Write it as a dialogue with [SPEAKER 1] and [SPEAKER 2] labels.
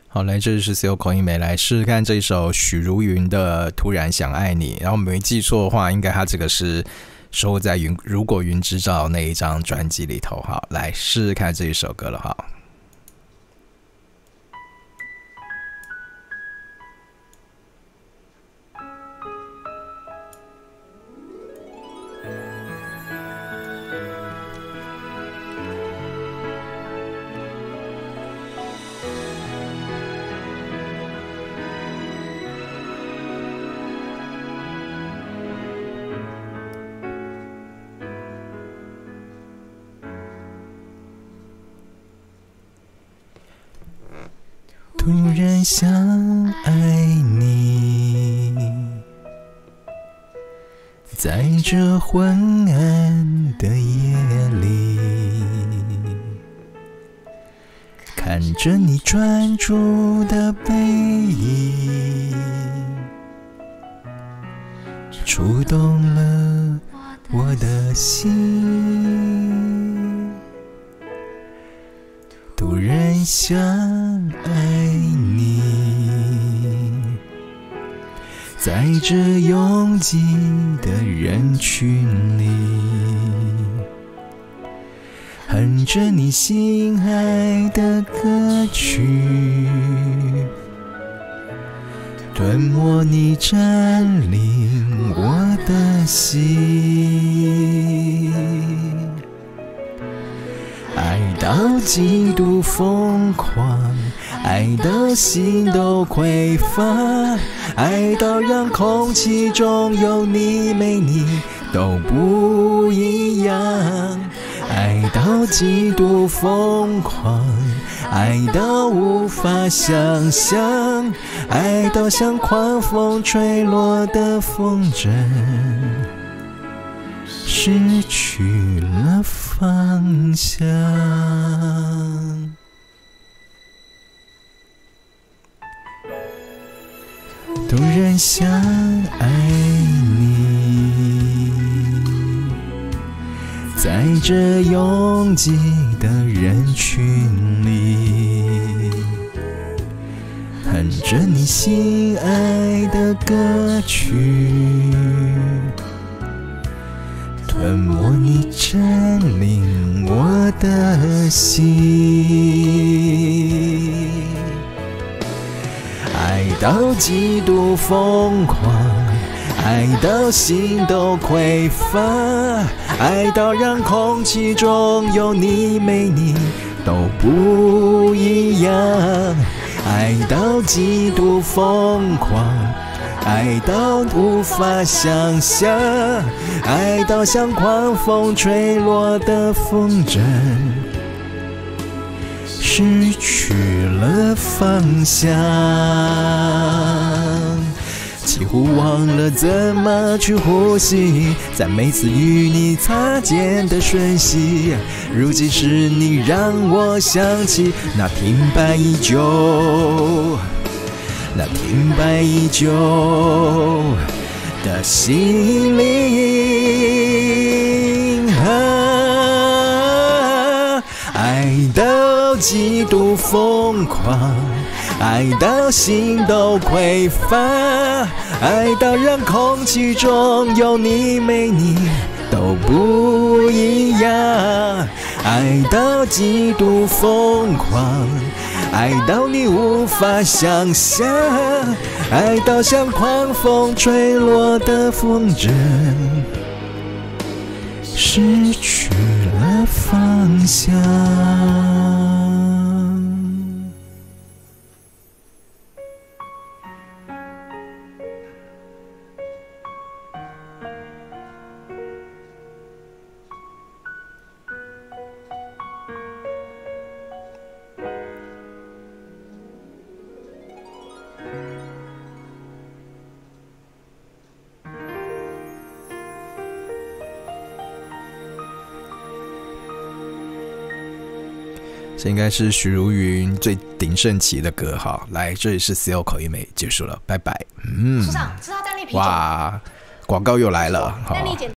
[SPEAKER 1] 好，来，这是 C.O. 口音梅来试试看这一首许茹芸的《突然想爱你》，然后没记错的话，应该它这个是收录在如果云知道那一张专辑里头。好，来试试看这一首歌了哈。突然想爱你，在这昏暗的夜里，看着你专注的背影，触动了我的心。突然想爱你，在这拥挤的人群里，哼着你心爱的歌曲，吞没你占领我的心，爱到极度疯狂，爱到心都匮乏，爱到让空气中有你没你都不一样，爱到极度疯狂，爱到无法想象，爱到像狂风吹落的风筝，失去了方向。突然想爱你，在这拥挤的人群里，哼着你心爱的歌曲，吞没你占领我的心，爱到极度疯狂，爱到心都匮乏，爱到让空气中有你没你都不一样，爱到极度疯狂，爱到无法想象，爱到像狂风吹落的风筝，失去了方向，几乎忘了怎么去呼吸，在每次与你擦肩的瞬息，如今是你让我想起那停摆已久，那停摆已久的心灵，爱到极度疯狂，爱到心都匮乏，爱到让空气中有你没你都不一样，爱到极度疯狂，爱到你无法想象，爱到像狂风吹落的风筝，失去了方向。这应该是许茹芸最鼎盛期的歌哈。来，这里是 C.O. 口音梅结束了，拜拜。
[SPEAKER 2] 署长，知道丹妮啤酒。
[SPEAKER 1] 哇，广告又来了。
[SPEAKER 2] 丹妮姐。